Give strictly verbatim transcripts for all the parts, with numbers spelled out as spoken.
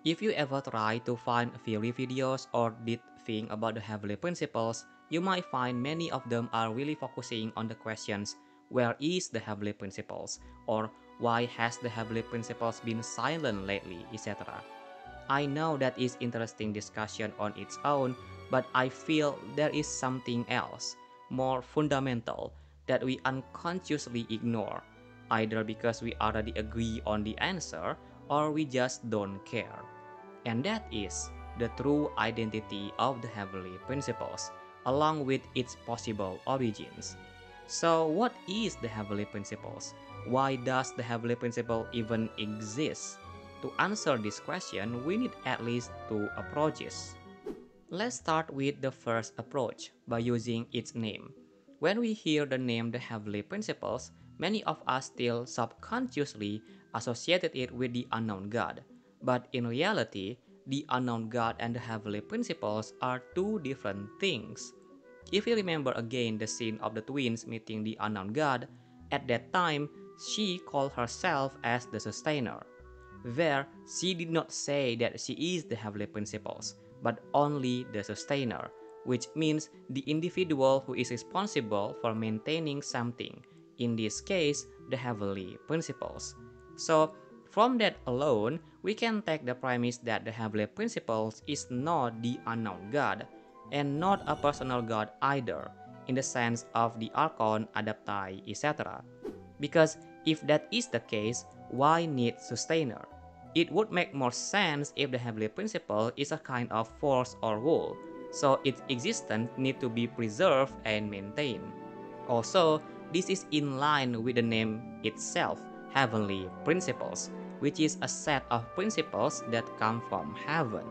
If you ever try to find theory videos or did think about the heavenly principles, you might find many of them are really focusing on the questions where is the heavenly principles or why has the heavenly principles been silent lately, et cetera. I know that is interesting discussion on its own, but I feel there is something else, more fundamental, that we unconsciously ignore, either because we already agree on the answer or we just don't care. And that is the true identity of the heavenly principles, along with its possible origins. So, what is the heavenly principles? Why does the heavenly principle even exist? To answer this question, we need at least two approaches. Let's start with the first approach by using its name. When we hear the name the heavenly principles, many of us still subconsciously associated it with the unknown God. But in reality, the unknown God and the heavenly principles are two different things. If you remember again the scene of the twins meeting the unknown God, at that time she called herself as the sustainer. There, she did not say that she is the heavenly principles, but only the sustainer, which means the individual who is responsible for maintaining something, in this case, the heavenly principles. So, from that alone, we can take the premise that the heavenly principles is not the unknown God, and not a personal God either, in the sense of the archon, adaptai, et cetera. Because if that is the case, why need sustainer? It would make more sense if the heavenly principle is a kind of force or rule, so its existence need to be preserved and maintained. Also, this is in line with the name itself, heavenly principles, which is a set of principles that come from heaven.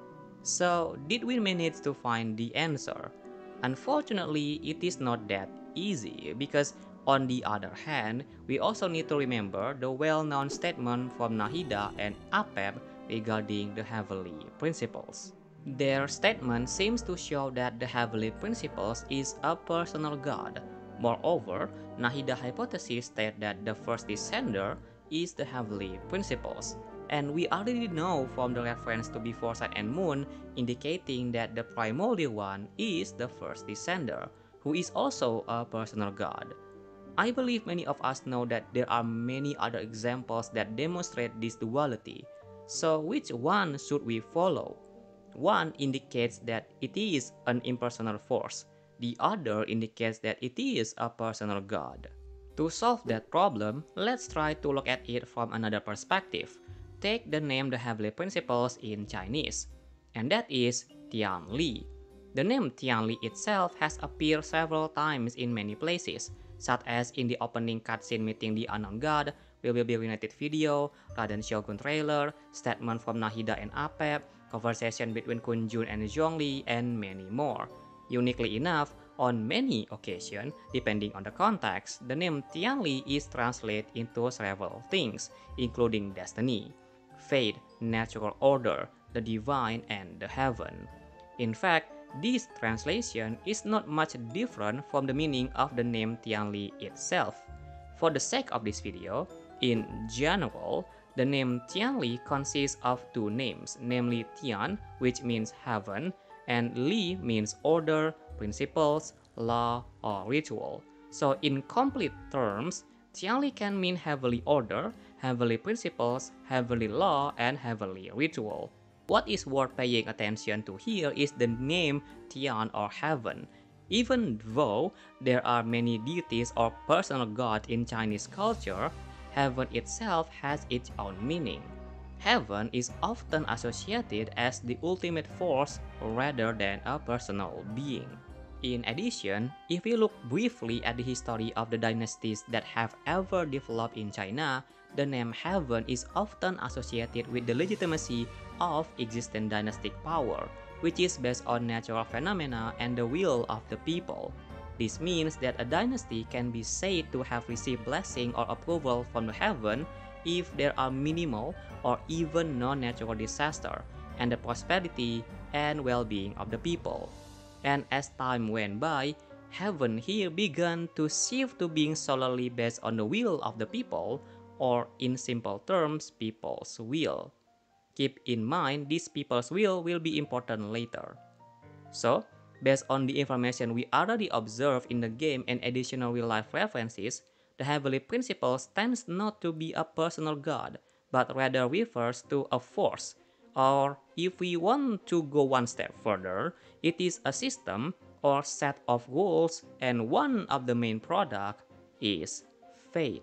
So, did we manage to find the answer? Unfortunately, it is not that easy because, on the other hand, we also need to remember the well known statement from Nahida and Apep regarding the heavenly principles. Their statement seems to show that the heavenly principles is a personal God. Moreover, Nahida hypothesis states that the first descender is the heavenly principles. And we already know from the reference to Before Sun and Moon indicating that the primordial one is the first descender, who is also a personal God. I believe many of us know that there are many other examples that demonstrate this duality. So which one should we follow? One indicates that it is an impersonal force. The other indicates that it is a personal God. To solve that problem, let's try to look at it from another perspective. Take the name the heavenly principles in Chinese, and that is Tianli. The name Tianli itself has appeared several times in many places, such as in the opening cutscene meeting the unknown God, We Will Be Reunited video, Raden Shogun trailer, statement from Nahida and Apep, conversation between Kunjun and Zhongli, and many more. Uniquely enough, on many occasions, depending on the context, the name Tianli is translated into several things, including destiny, fate, natural order, the divine, and the heaven. In fact, this translation is not much different from the meaning of the name Tianli itself. For the sake of this video, in general, the name Tianli consists of two names, namely Tian, which means heaven, and Li means order, principles, law, or ritual. So in complete terms, Tianli can mean heavenly order, heavenly principles, heavenly law, and heavenly ritual. What is worth paying attention to here is the name Tian or heaven. Even though there are many deities or personal gods in Chinese culture, heaven itself has its own meaning. Heaven is often associated as the ultimate force rather than a personal being. In addition, if we look briefly at the history of the dynasties that have ever developed in China, the name heaven is often associated with the legitimacy of existing dynastic power, which is based on natural phenomena and the will of the people. This means that a dynasty can be said to have received blessing or approval from the heaven if there are minimal or even non-natural disaster and the prosperity and well-being of the people. And as time went by, heaven here began to shift to being solely based on the will of the people, or in simple terms, people's will. Keep in mind these people's will will be important later. So, based on the information we already observed in the game and additional real-life references, the Heavenly Principles tends not to be a personal god, but rather refers to a force. Or, if we want to go one step further, it is a system or set of rules, and one of the main product is fate.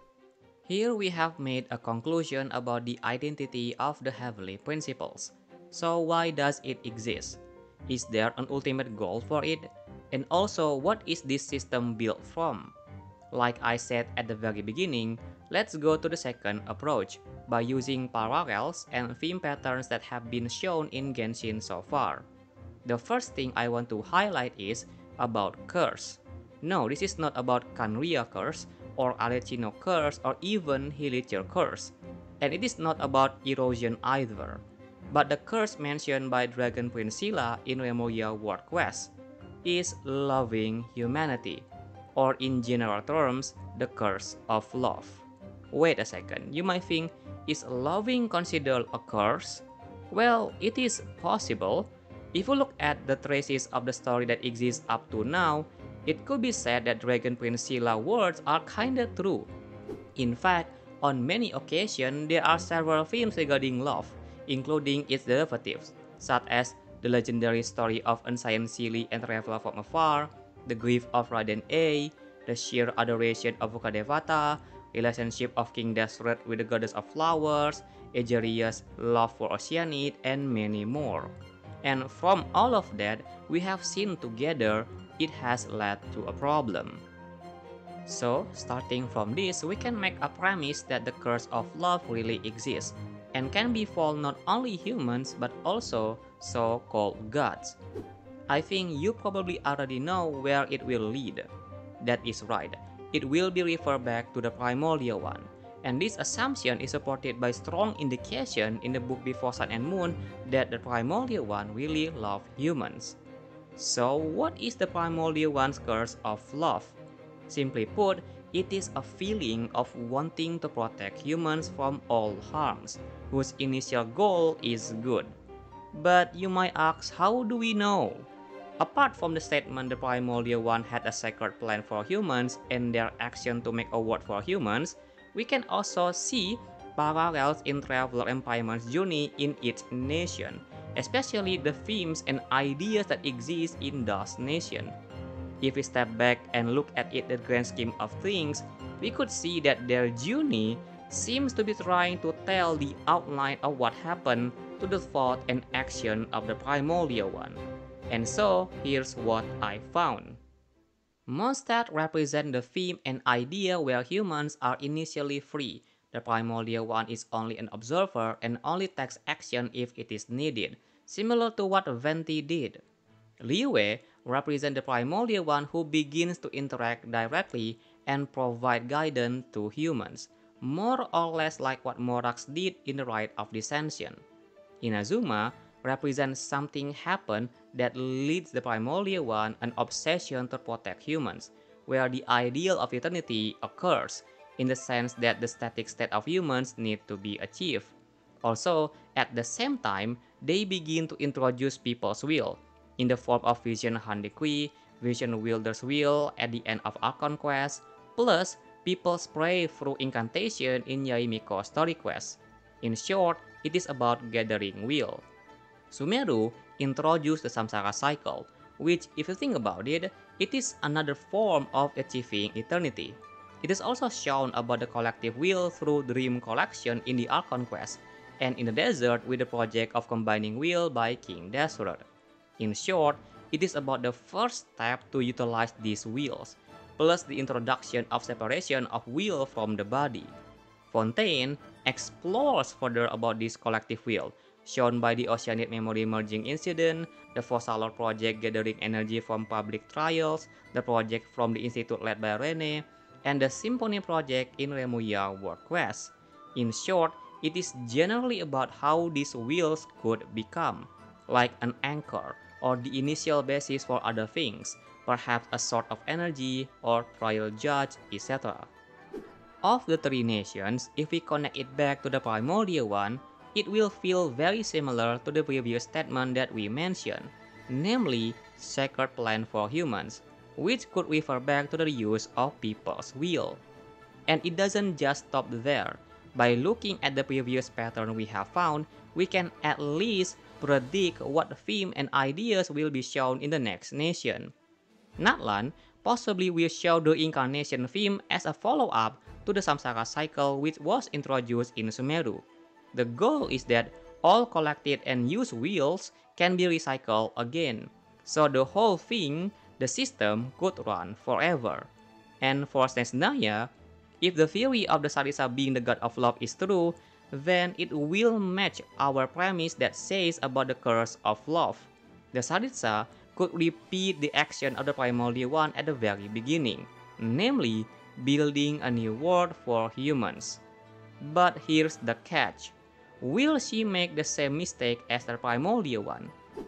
Here we have made a conclusion about the identity of the Heavenly Principles. So why does it exist? Is there an ultimate goal for it? And also, what is this system built from? Like I said at the very beginning, let's go to the second approach by using parallels and theme patterns that have been shown in Genshin so far. The first thing I want to highlight is about curse. No, this is not about Kanria curse or Alecino curse or even Hilichir curse. And it is not about erosion either. But the curse mentioned by Dragon Prince Scylla in Lemuria World Quest is loving humanity, or in general terms, the curse of love. Wait a second, you might think, is loving considered a curse? Well, it is possible. If you look at the traces of the story that exists up to now, it could be said that Dragon Prince Scylla's words are kinda true. In fact, on many occasions, there are several themes regarding love, including its derivatives, such as the legendary story of Ancient Seelie and Traveler from Afar, the grief of Raiden A, the sheer adoration of Vukadevata, relationship of King Dashret with the goddess of flowers, Egeria's love for Oceanid, and many more. And from all of that, we have seen together it has led to a problem. So, starting from this, we can make a premise that the curse of love really exists and can befall not only humans but also so-called gods. I think you probably already know where it will lead. That is right, it will be referred back to the Primordial One. And this assumption is supported by strong indication in the book Before Sun and Moon that the Primordial One really loved humans. So what is the Primordial One's curse of love? Simply put, it is a feeling of wanting to protect humans from all harms, whose initial goal is good. But you might ask, how do we know? Apart from the statement the Primordial One had a sacred plan for humans and their action to make a world for humans, we can also see parallels in Traveler and Paimon's journey in each nation, especially the themes and ideas that exist in those nations. If we step back and look at it in the grand scheme of things, we could see that their journey seems to be trying to tell the outline of what happened to the thought and action of the Primordial One. And so, here's what I found. Mondstadt represent the theme and idea where humans are initially free. The Primordial One is only an observer and only takes action if it is needed, similar to what Venti did. Liyue represent the Primordial One who begins to interact directly and provide guidance to humans, more or less like what Morax did in the Rite of Descension. Inazuma represents something happen that leads the Primordial One an obsession to protect humans, where the ideal of eternity occurs, in the sense that the static state of humans need to be achieved. Also, at the same time, they begin to introduce people's will, in the form of Vision Handiqui, Vision Wielder's will at the end of Archon Quest, plus people's pray through incantation in Yaimiko's story quest. In short, it is about gathering will. Sumeru introduced the Samsara cycle, which, if you think about it, it is another form of achieving eternity. It is also shown about the collective will through Dream Collection in the Archon Quest, and in the desert with the project of combining will by King Dashret. In short, it is about the first step to utilize these wills, plus the introduction of separation of will from the body. Fontaine explores further about this collective will, shown by the Oceanid Memory Merging Incident, the Fossalor project gathering energy from public trials, the project from the Institute led by Rene, and the Symphony project in Lemuria World Quest. In short, it is generally about how these wills could become, like an anchor or the initial basis for other things, perhaps a sort of energy or trial judge, et cetera. Of the three nations, if we connect it back to the Primordial One, it will feel very similar to the previous statement that we mentioned, namely sacred plan for humans, which could refer back to the use of people's will. And it doesn't just stop there. By looking at the previous pattern we have found, we can at least predict what theme and ideas will be shown in the next nation. Natlan possibly will show the incarnation theme as a follow-up to the Samsara cycle which was introduced in Sumeru. The goal is that all collected and used wheels can be recycled again, so the whole thing, the system, could run forever. And for Snezhnaya, if the theory of the Sarisa being the god of love is true, then it will match our premise that says about the curse of love. The Sarisa could repeat the action of the Primordial One at the very beginning, namely building a new world for humans. But here's the catch. Will she make the same mistake as the Primordial One?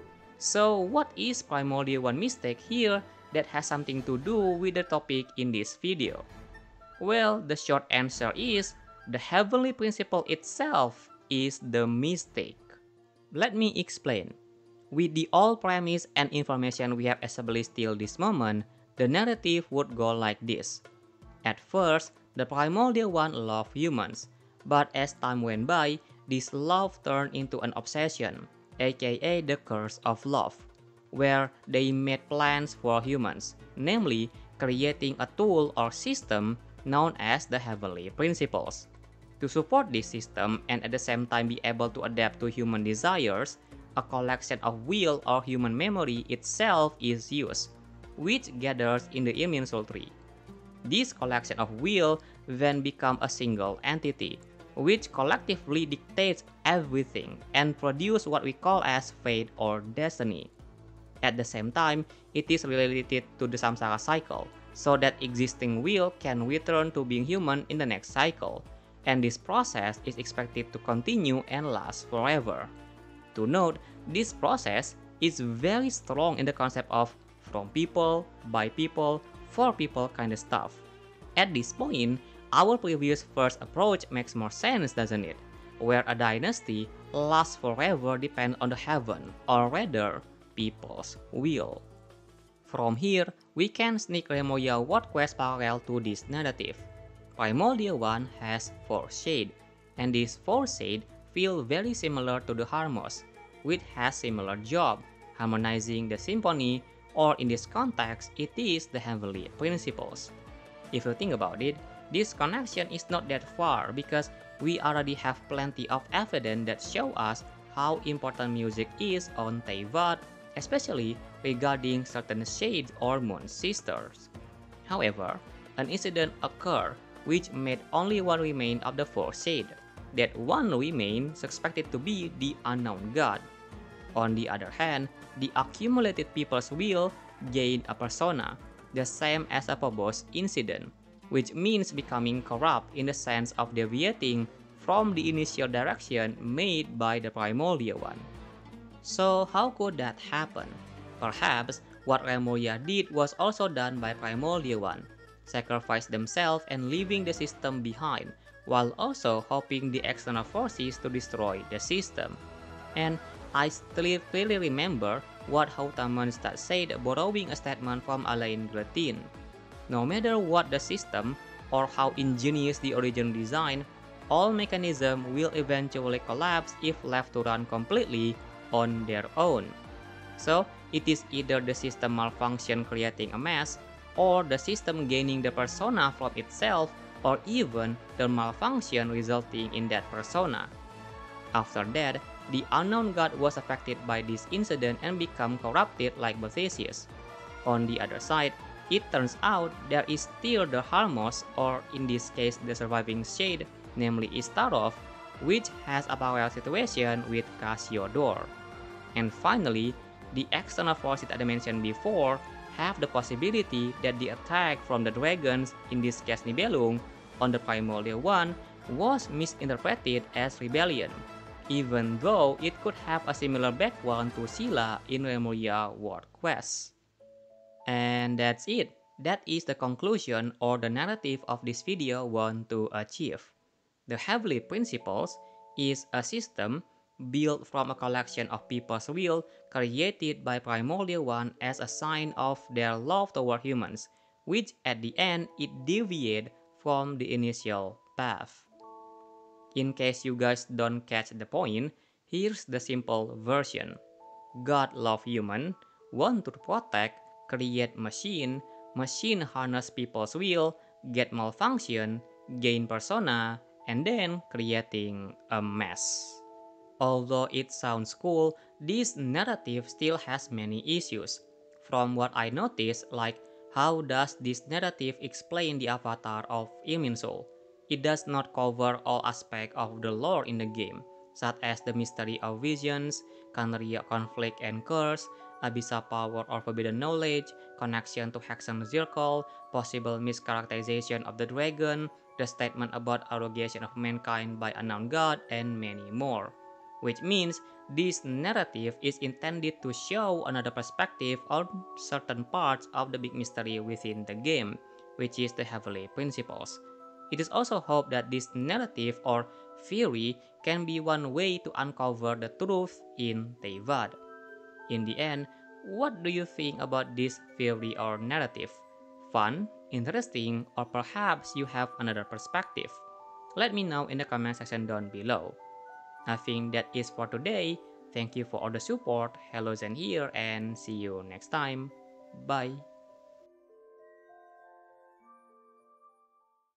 So what is Primordial One mistake here that has something to do with the topic in this video? Well, the short answer is the heavenly principle itself is the mistake. Let me explain. With the old premise and information we have established till this moment, the narrative would go like this. At first, the Primordial One loved humans, but as time went by, this love turned into an obsession, aka the curse of love, where they made plans for humans, namely creating a tool or system known as the heavenly principles. To support this system and at the same time be able to adapt to human desires, a collection of will or human memory itself is used, which gathers in the Immune Soul tree. This collection of will then become a single entity, which collectively dictates everything and produce what we call as fate or destiny. At the same time, it is related to the Samsara cycle, so that existing will can return to being human in the next cycle, and this process is expected to continue and last forever. To note, this process is very strong in the concept of from people, by people, for people kind of stuff. At this point, our previous first approach makes more sense, doesn't it? Where a dynasty lasts forever depends on the heaven, or rather, people's will. From here, we can sneak Lemuria World Quest parallel to this narrative. Primordial One has four shades, and these four shades feel very similar to the Harmos, which has similar job, harmonizing the symphony, or in this context, it is the heavenly principles. If you think about it, this connection is not that far because we already have plenty of evidence that show us how important music is on Teyvat, especially regarding certain shades or moon sisters. However, an incident occurred which made only one remain of the four shades. That one remain suspected to be the unknown god. On the other hand, the accumulated people's will gained a persona, the same as a Phobos incident, which means becoming corrupt in the sense of deviating from the initial direction made by the Primordial One. So how could that happen? Perhaps what Lemuria did was also done by Primordial One, sacrifice themselves and leaving the system behind, while also hoping the external forces to destroy the system. And I still clearly remember what Hautamonstadt said borrowing a statement from Alain Gretin. No matter what the system or how ingenious the original design, all mechanisms will eventually collapse if left to run completely on their own. So, it is either the system malfunction creating a mess, or the system gaining the persona from itself, or even the malfunction resulting in that persona. After that, the unknown god was affected by this incident and become corrupted like Boethesius. On the other side, it turns out there is still the Harmos, or in this case the surviving shade, namely Istarov, which has a parallel situation with Cassiodor. And finally, the external forces that I mentioned before have the possibility that the attack from the dragons, in this case Nibelung, on the Primordial One was misinterpreted as rebellion, even though it could have a similar background to Scylla in Lemuria World Quest. And that's it. That is the conclusion or the narrative of this video want to achieve. The heavenly principles is a system built from a collection of people's will created by Primordial One as a sign of their love toward humans, which at the end it deviated from the initial path. In case you guys don't catch the point, here's the simple version. God love human, want to protect, create machine, machine harness people's will, get malfunction, gain persona, and then creating a mess. Although it sounds cool, this narrative still has many issues. From what I noticed, like how does this narrative explain the avatar of Ilminsoul? It does not cover all aspects of the lore in the game, such as the mystery of visions, Khaenri'ah conflict and curse, Abyssal power or forbidden knowledge, connection to Hexen Circle, possible mischaracterization of the dragon, the statement about arrogation of mankind by unknown god, and many more. Which means this narrative is intended to show another perspective on certain parts of the big mystery within the game, which is the Heavenly Principles. It is also hoped that this narrative or theory can be one way to uncover the truth in Teyvat. In the end, what do you think about this theory or narrative? Fun, interesting, or perhaps you have another perspective? Let me know in the comment section down below. I think that is for today. Thank you for all the support. Hello Zen here and see you next time. Bye.